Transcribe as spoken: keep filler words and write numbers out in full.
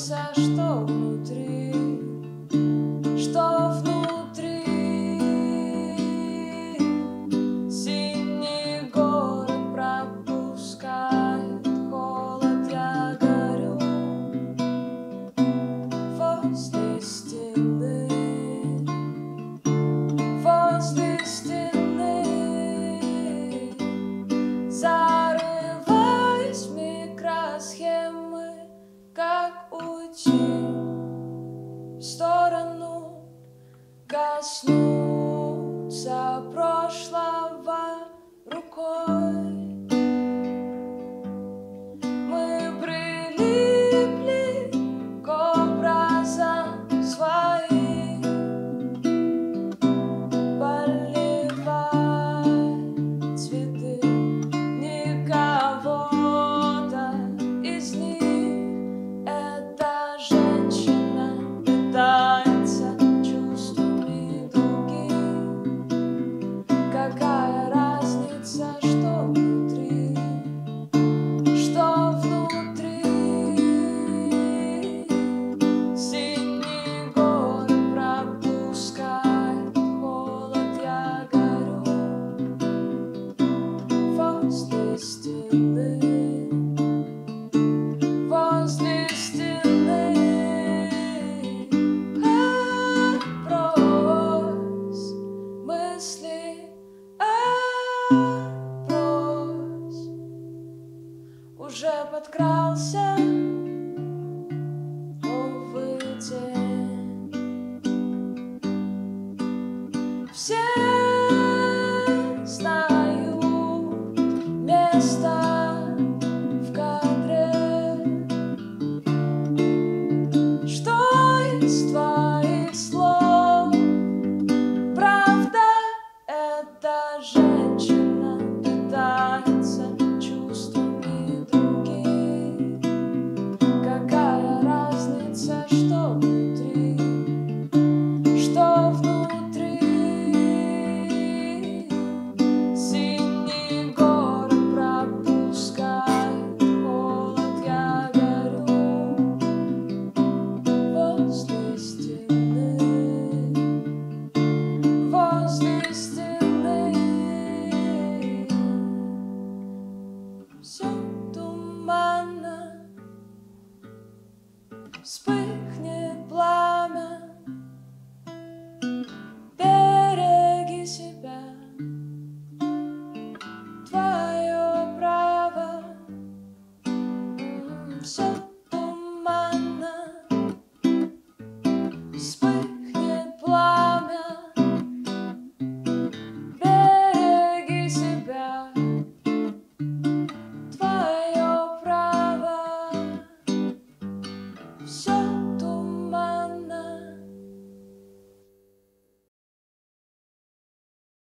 разнится, что внутри, что внутри. Синий город пропускает холод, я горю возле стены, возле стены. Зарываюсь в микросхемы, как уйти в сторону, коснуться прошлого рукой. Мы прилипли к образам своим, поливай цветы не кого-то из них. Эта женщина питается чувствами других. Какая разница, что внутри, что внутри. Синий город пропускает холод, я горю возле стены, возле стены. Отбрось мысли, отбрось. Уже подкрался новый день. Все знают место в кадре, что из твоих слов правда. Эта женщина питается чувствами других. Какая разница, что внутри, что внутри. Синий город пропускает холод, я горю возле стены, возле стены. Все туманно, вспыхнет